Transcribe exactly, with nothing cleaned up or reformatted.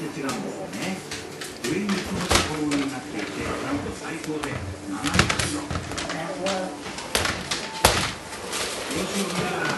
して違うんですよね。上にこのところになっていて、なんと最高でななひゃくキロ。よしよし。